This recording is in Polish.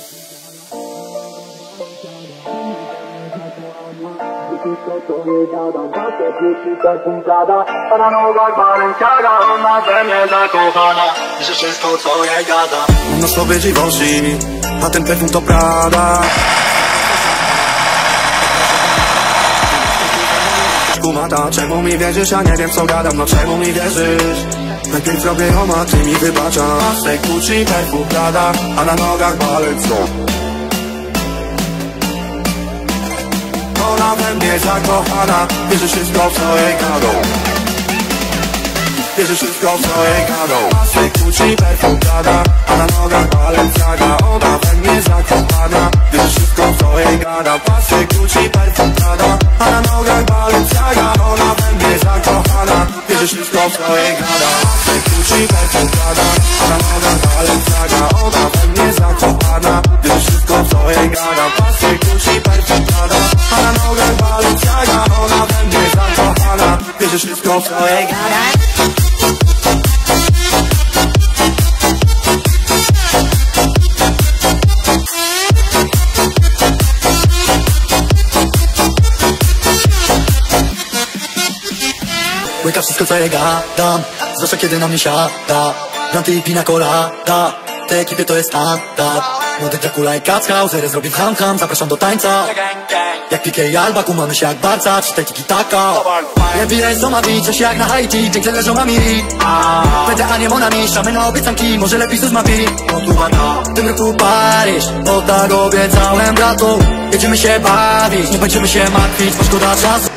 To jej gadam, patrzę kluczyka punkada, a na nogach balenciaga, ona we mnie zakochana, że wszystko co jej gada. No sobie dziwości, a ten perfum to Prada. Kumata, czemu mi wierzysz? Ja nie wiem co gadam, no czemu mi wierzysz? Najpierw robię ją, a ty mi wybaczasz. Pasek, Gucci, perfum Prada, a na nogach Balenciaga. Ona we mnie zakochana, wierzy wszystko w co jej gadą. Wierzy wszystko w co jej gadą. Pasek, Gucci, perfum Prada, a na nogach Balenciaga. Ona we mnie zakochana, wierzy wszystko w co jej gada. Pasek, Gucci, perfum Prada, a na nogach Balenciaga. Ona we mnie zakochana, wierzy wszystko w co jej gada. Pasek, Gucci, perfum Prada, a na nogach Balenciaga. Ona we mnie zakochana, wierzy wszystko w co jej gada. Pasek, Gucci, perfum Prada, a na nogach Balenciaga. Ona we mnie zakochana, wierzy wszystko w co jej gada. Łyka wszystko co jej gadam, zwłaszcza kiedy na mnie siada. Granty i pina colada, tej ekipie to jest standard. Młody Dracula i Katzhauser zrobię ham, zapraszam do tańca. Jak Piqué i Alba, kumamy się jak Barca, czytaj tiki-taka. NBA co ma bić, coś jak na Haiti, pięknie leżą mami. PTA nie monami, szamy na obiecanki, może lepiej sus ma pi. W tym roku Paryż, bo tak obiecałem bratu. Jedziemy się bawić, nie będziemy się martwić, bo szkoda czasu.